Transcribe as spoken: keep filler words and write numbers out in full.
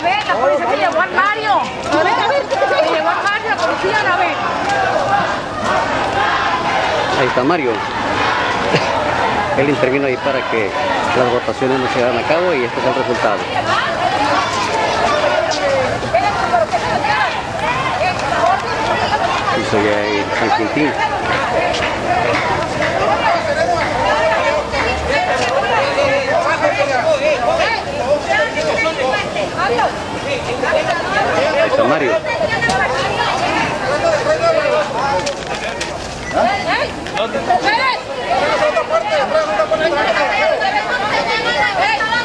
ver, la policía se llevó al Mario. A ver, a ver, se llevó al Mario, la policía, a ver. Ahí está Mario. Él intervino ahí para que las votaciones no se llevaran a cabo y este es el resultado. Y soy ahí San Quintín. Ahí está Mario. ¡Eh!